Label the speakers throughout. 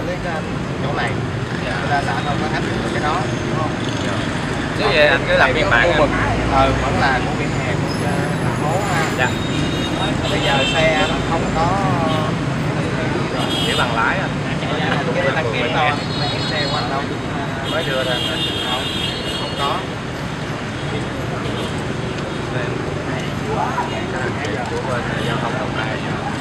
Speaker 1: cái chỗ này, người ta đã không có áp dụng được cái đó, đúng không?
Speaker 2: Chứ vậy anh cứ làm biên bản
Speaker 1: vẫn là của vỉa hè của thành phố ha.
Speaker 2: Dạ.
Speaker 1: Bây giờ xe nó không có
Speaker 2: chỉ bằng lái anh.
Speaker 1: cái đăng kiểm đâu, cái xe của anh đâu
Speaker 2: Mới đưa ra
Speaker 1: không có.
Speaker 2: Của bên giao thông đồng nai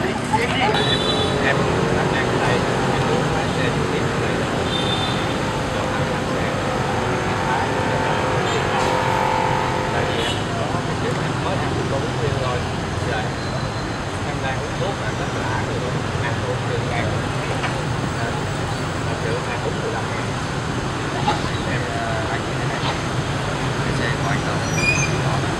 Speaker 2: em làm đang ở đây em muốn lái xe trực tiếp này cho thằng làm xe tại vì em có cái chuyện em mới ăn có uống riêng rồi giờ em đang uống thuốc mà rất là rồi ăn thuốc từ ngàn thật sự ăn uống 15 ngàn em anh cái xe của anh đâu đó là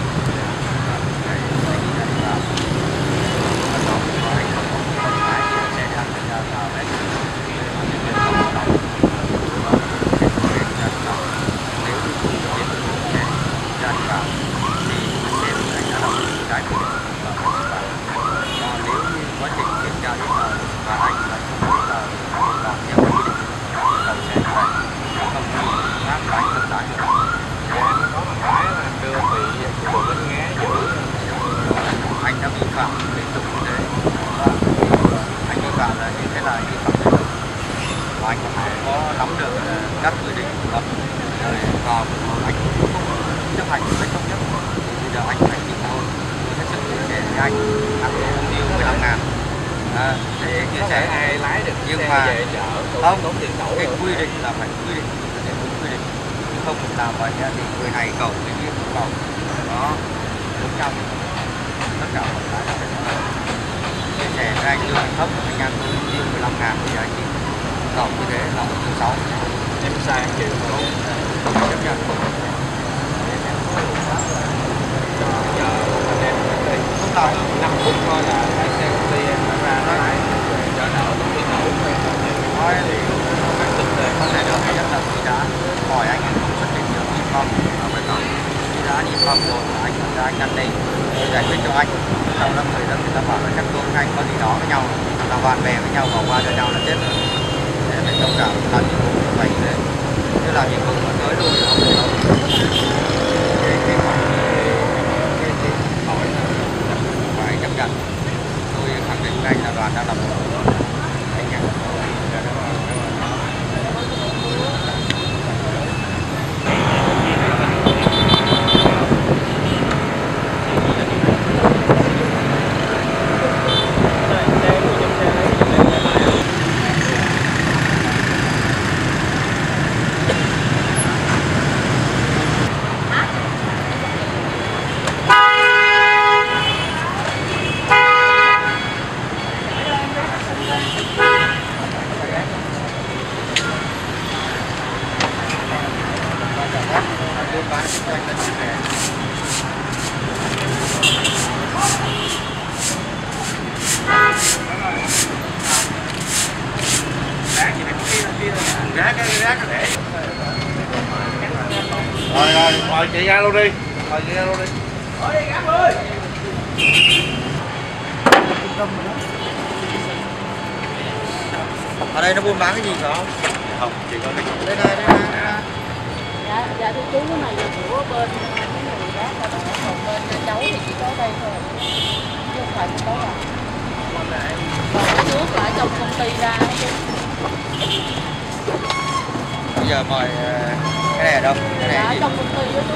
Speaker 2: anh đã vi phạm liên tục như thế, anh vi phạm là như thế là vi phạm liên tục và anh không có nắm được các quy định của luật rồi vào anh không chấp hành một cách tốt nhất. Bây giờ anh phải chịu thôi, hết sức chia sẻ với anh ăn tiêu 15.000 để chia sẻ ai lái được nhưng mà về chợ không tốn tiền đổ cái quy định là phải quy định để đúng quy định, không làm vậy thì người này cầu người kia cũng cầu đó đúng nhau. Tất cả mọi cái là phải chia sẻ với anh lương thấp anh ăn tôi tiêu 15.000 thì anh chỉ cộng như thế là 1.600.000 em sai em chịu không chấp nhận không giờ anh em lúc đầu 5 phút thôi là lái xe công ty em đã ra nó lái chợ đỡ công ty nổ nói thì các thực tế không thể được hay nhất là tôi đã hỏi anh không xuất trình được niêm phong phải có đã niêm phong rồi anh ra anh ăn đi giải quyết cho anh. Sau đó người dân người ta bảo là chắc tôi anh có gì đó với nhau là bạn bè với nhau bỏ qua cho nhau là chết rồi. Để phải thông cảm làm nhiệm vụ như vậy thế chứ làm nhiệm vụ mà tới lui thì không thể đâu. Cái hỏi là phải chấp nhận. Tôi khẳng định anh là đoàn đã làm anh nhận. Rồi chị ra luôn đi. Chị ra luôn đi.
Speaker 1: Ở đây nó buôn bán cái gì phải không?
Speaker 2: Không, chỉ có cái
Speaker 1: đây này.
Speaker 3: Dạ thưa chú, cái này là của bên cái người gác ở đó, còn bên cháu thì chỉ có đây thôi, chứ không phải của à. Còn cái nước lại trong công ty ra chứ.
Speaker 1: Bây giờ mời cái này ở đâu? Cái này
Speaker 3: ở trong công ty đó chú.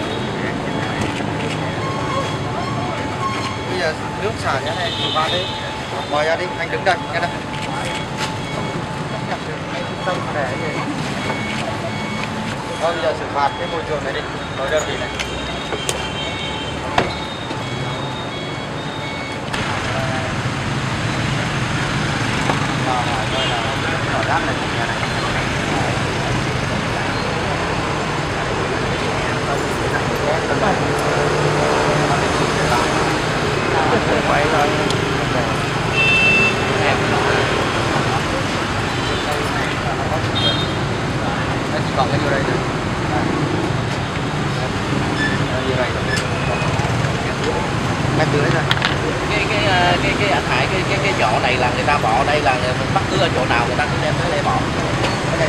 Speaker 1: Bây giờ nước xả cái này chủ ban đi, mời ra đi, anh đứng đây, nghe đây. Tâm để gì? Thôi bây giờ xử phạt cái môi trường này đi, nói đơn vị này. Rồi là hỏi đáp này nhà này. Quay thôi. Em chỉ còn cái vô đây thôi. Vô đây rồi. Mét dưới rồi.
Speaker 4: Cái anh Hải cái chỗ này là người ta bỏ đây là bất cứ ở chỗ nào người ta cũng đem tới đây bỏ.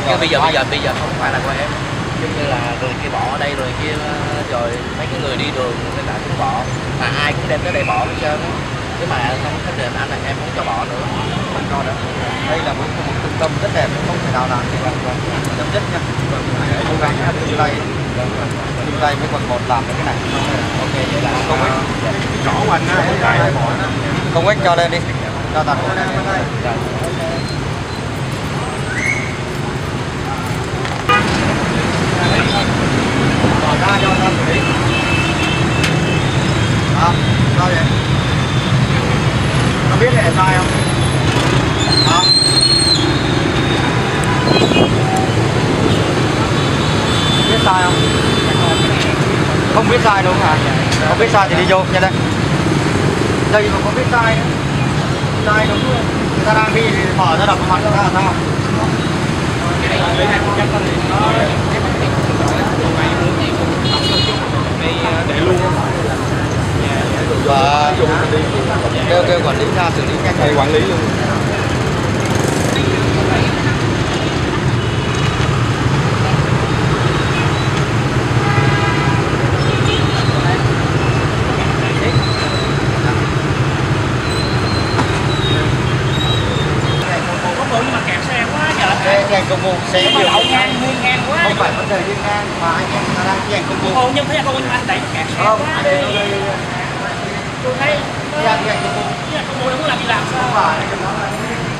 Speaker 2: Nhưng bây giờ không phải là của em, giống như là người kia bỏ ở đây rồi kia rồi mấy cái người đi đường người ta cũng bỏ, mà ai cũng đem tới đây bỏ hết trơn. Chứ mà không có định anh là em không cho bỏ nữa, không cho nữa.
Speaker 1: Đây là một trung tâm rất đẹp, không thể nào làm thì chấm dứt nha. Cố gắng chung tay với quận 1 làm cái này.
Speaker 2: Ok, vậy là
Speaker 1: Không ích.
Speaker 2: rõ của anh á,
Speaker 1: Không ích cho lên đi, cho toàn bộ lên. Bỏ ra cho ta xử lý. Sao vậy? Có biết là sai không? Hả? Biết sai không? Không biết sai đúng không hả? Không biết sai thì đi vô nha đây. Đây mà không biết sai nữa. Sai đúng rồi. Người ta đang đi thì mở ra đập mặt người ta là sao?
Speaker 2: để luôn.
Speaker 1: Và kêu quản lý ra xử lý nhanh.
Speaker 2: Thầy quản lý luôn.
Speaker 4: Nhưng mà kẹt xe quá giờ.
Speaker 1: Thi hành công vụ xe
Speaker 4: Nhưng mà
Speaker 1: nhiều.
Speaker 4: đậu ngang, nguyên ngang quá.
Speaker 1: Không phải vấn đề đi ngang mà anh em ta đang thi hành công vụ.
Speaker 4: Ồ, nhưng thấy không anh đẩy kẹt xe
Speaker 1: Không,
Speaker 4: quá.
Speaker 1: để tôi
Speaker 4: Tôi thấy
Speaker 1: thi hành công vụ.
Speaker 4: công vụ không làm gì làm sao.
Speaker 1: Không phải nó là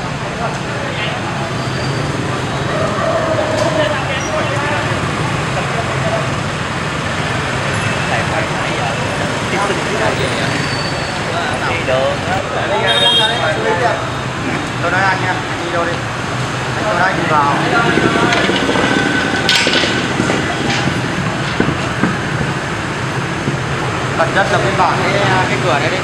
Speaker 2: Đi đường
Speaker 1: tôi nói anh nha, đi đâu đi. Tôi nói anh đi vào. Bản chất là biên bản cái cửa này đi.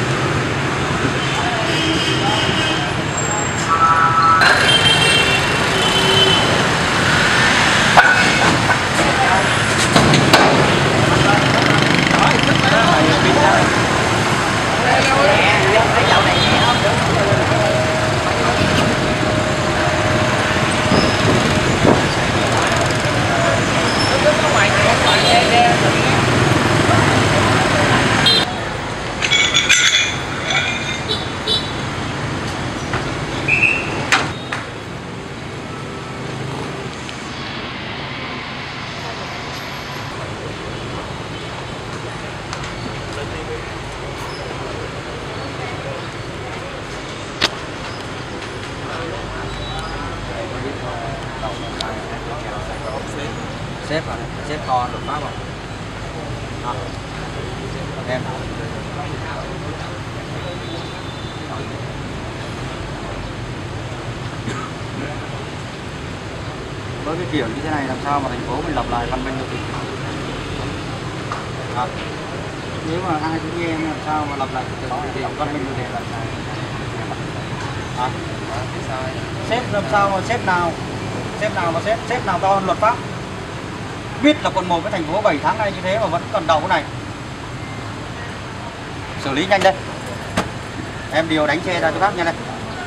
Speaker 1: Xếp vào đây, xếp to được pháp không? Em với cái kiểu như thế này làm sao mà thành phố mình lập lại văn minh đô thị? Nếu mà ai cũng như em làm sao mà lập lại thì văn minh đô thị là xếp làm sao mà xếp nào mà xếp nào to hơn luật pháp? Biết là quận 1 với thành phố 7 tháng nay như thế mà vẫn còn đầu cái này. Xử lý nhanh đây. Em điều đánh xe ra cho bác nha đây.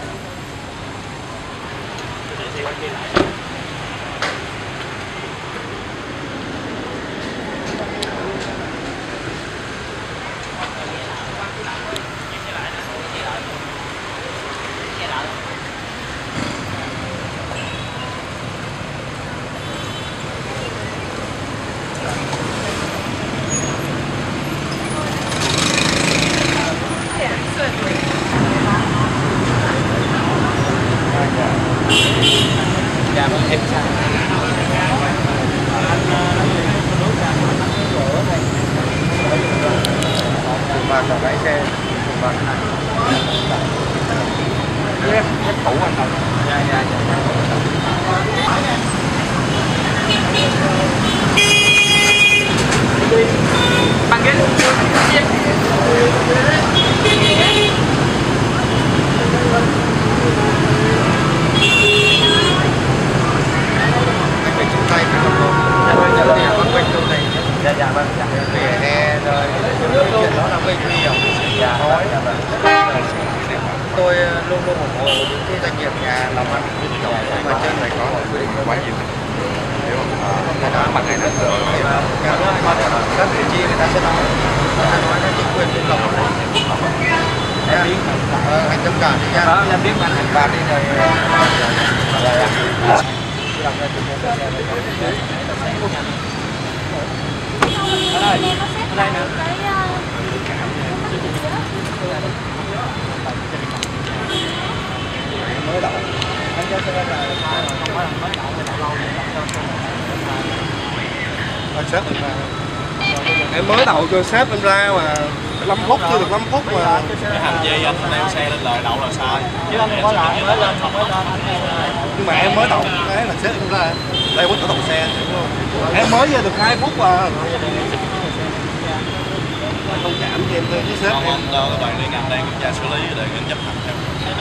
Speaker 2: dạ vâng em sao
Speaker 1: Và cả cái xe và cái này
Speaker 2: hết cũ anh không dạ bằng cái
Speaker 1: anh phải chung tay với con cô.
Speaker 2: dạ vâng
Speaker 1: Vỉa hè rồi chuyện đó là gây nguy hiểm.
Speaker 2: dạ
Speaker 1: Nói
Speaker 2: vâng
Speaker 1: tôi luôn luôn ủng hộ những cái doanh nghiệp nhà làm ăn nhỏ
Speaker 2: đây có quy định quá nhiều. Nếu mà bằng ngày nữa rồi các vị trí người ta sẽ nói nó chính quyền đến lòng anh tâm cả đi nha.
Speaker 1: Đó, em biết mà
Speaker 2: Anh phạt đi rồi.
Speaker 1: đây nè.
Speaker 2: Mới đậu.
Speaker 1: Anh cho xe là không phải là mới đậu thì đậu lâu thì đậu cho
Speaker 2: Sếp em ra. Em mới đậu cho sếp em ra mà 5 phút chưa được 5 phút mà.
Speaker 4: Cái hành vi anh leo xe lên lời đậu là sai.
Speaker 1: chứ anh không có lại mới lên không mới lên.
Speaker 2: Nhưng mà em mới đậu cái là sếp em ra. Đây có đậu xe đúng không? Em mới ra được 2 phút mà. Thông cảm cho em với sếp em.
Speaker 4: Đâu các bạn đi ngành đang kiểm tra xử lý để chấp hành theo.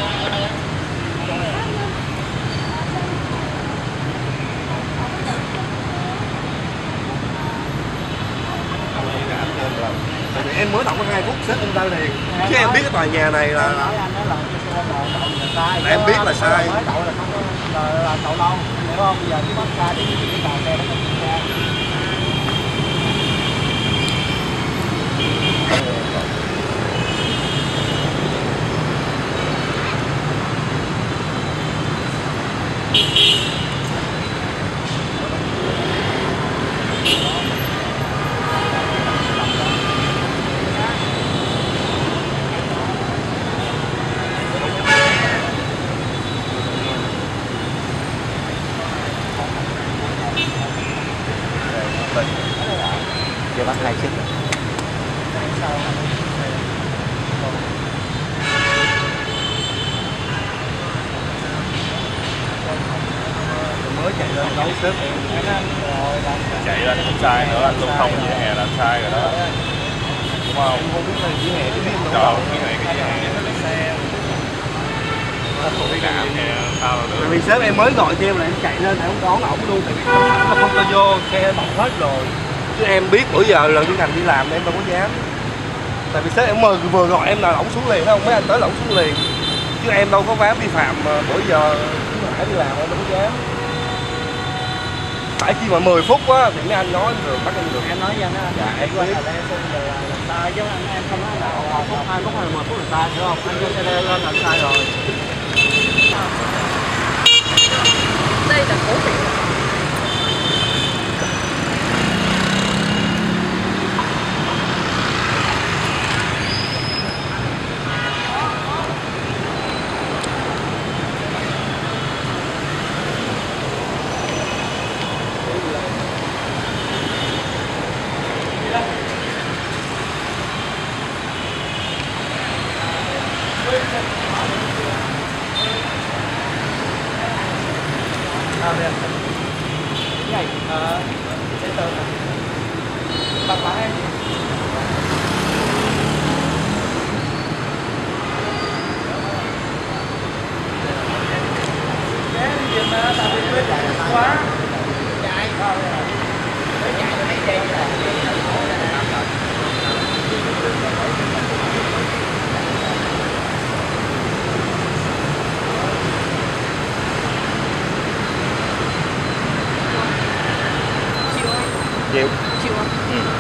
Speaker 2: Tại vì em mới đậu có 2 phút sếp em ra liền. Chứ em biết cái tòa nhà này là em biết là sai.
Speaker 1: Mới đậu là không là đậu lâu, hiểu không? Bây giờ cái bắt sai thì cái tàu xe nó không ra.
Speaker 2: Giờ bắt 2 chiếc. Mới chạy lên đấu sếp em.
Speaker 4: Chạy lên cũng sai nữa, anh lưu thông vỉa hè là sai rồi đó. Đúng không?
Speaker 2: Không biết là vỉa hè, biết đâu.
Speaker 4: Trời, cái vỉa hè là xe. Đạm thì sao là
Speaker 2: Tại
Speaker 4: được.
Speaker 2: vì sếp em mới gọi cho em là em chạy lên em không đón ổng luôn, tại vì không ta vô xe bọc hết rồi. Chứ em biết bữa giờ lần đi ngành đi làm em đâu có dám. Tại vì sếp em vừa gọi em là ổng xuống liền, thấy không? Mấy anh tới là ổng xuống liền. Chứ em đâu có vám vi phạm mà bữa giờ phải đi làm em đâu có dám. Phải khi mà 10 phút á thì mấy anh nói rồi bắt em được.
Speaker 1: Em nói với anh á,
Speaker 2: Dạ, em
Speaker 1: qua
Speaker 2: biết.
Speaker 1: là đây là sai chứ em không nói là 1 phút, 2 phút hay là 10 phút là sai, hiểu không? Anh cho xe lên là sai rồi.
Speaker 3: Đây là cố tình.
Speaker 1: Cái này giấy tờ này. Bác bán em. Quá. Chạy. Chạy mấy giây là
Speaker 2: Chịu.
Speaker 3: Chịu không?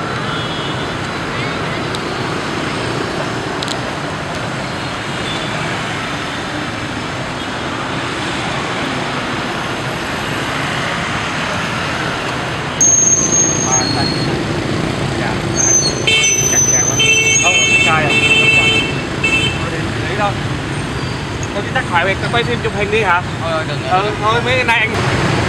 Speaker 2: Chặt chàng quá.
Speaker 1: không sai rồi. Nghĩ thôi. Thôi chứ tắt thoại quay phim chụp hình đi hả?
Speaker 2: Thôi đừng.
Speaker 1: Thôi mấy cái này anh